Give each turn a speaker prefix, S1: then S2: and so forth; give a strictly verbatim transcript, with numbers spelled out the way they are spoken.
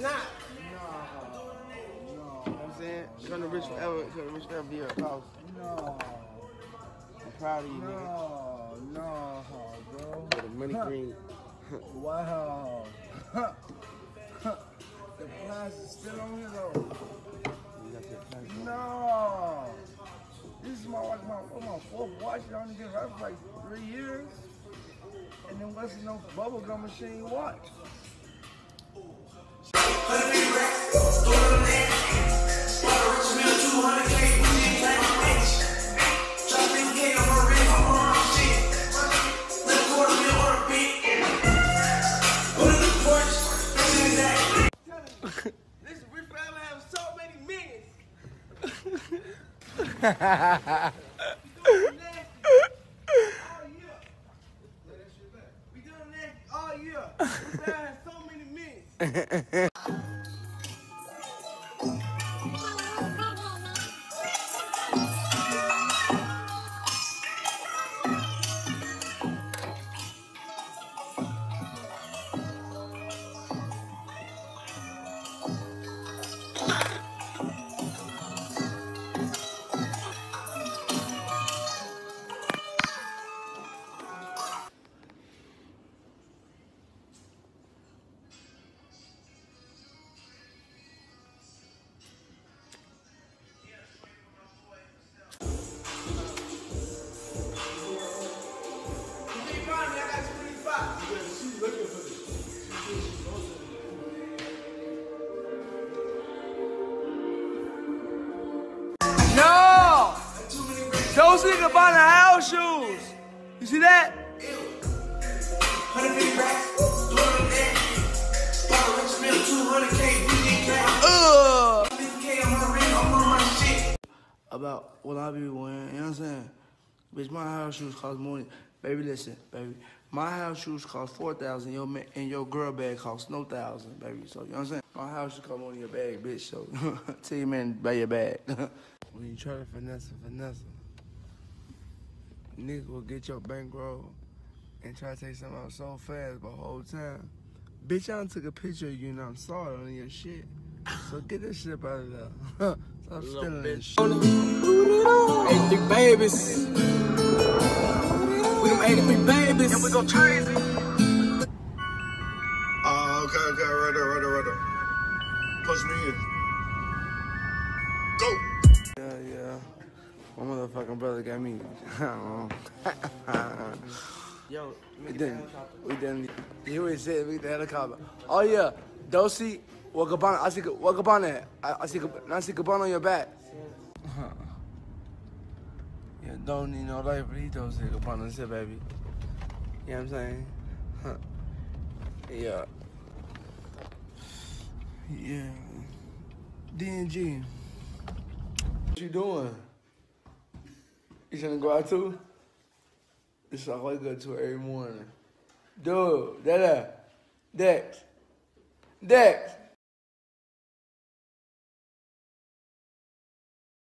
S1: not.
S2: No. No.
S1: You know what I'm saying? Show the rich forever, show the rich forever be your house.
S2: No.
S1: I'm proud of you, nigga.
S2: No, no, bro.
S1: With a money
S2: Huh.
S1: green.
S2: Wow. Huh. Huh. The price is still on here though.
S1: You got that price on.
S2: No. This is my like my, my fourth watch. I only get her for like three years. And then what's no bubblegum machine watch?
S1: Listen, we forever have so many millions. We doing that all year. We forever have so many millions. No! Those niggas buying the house shoes. You see that? Ugh. About what I be wearing, you know what I'm saying? Bitch, my house shoes cost more than, baby, listen, baby. My house shoes cost four thousand your man, and your girl bag costs no thousand, baby. So, you know what I'm saying? My house shoes cost more than your bag, bitch. So, tell your man to buy your bag. When you try to finesse a finesse, nigga will get your bankroll and try to take something out so fast, but the whole time, bitch, I done took a picture of you and I saw it on your shit. So get that shit up out of there. Stop stealing that shit.
S3: eighty-three babies. We them eighty-three babies. And we go crazy.
S4: Oh, okay, okay, right there, right there, right there. Push me in. Go.
S1: Yeah, yeah. My motherfucking brother got me. Yo, we didn't. We didn't. He always said we the helicopter. Oh yeah, Dosey, Wakabana. I see Wakabana. I, I see. I see Cabana on your back. Yeah, don't need no life, but he don't say Cabana. Say, baby. You know what I'm saying? Huh. Yeah. Yeah. D and G. What you doing? You trying to go out too? It's all I go to every morning. Dude, that, Dex. Dex.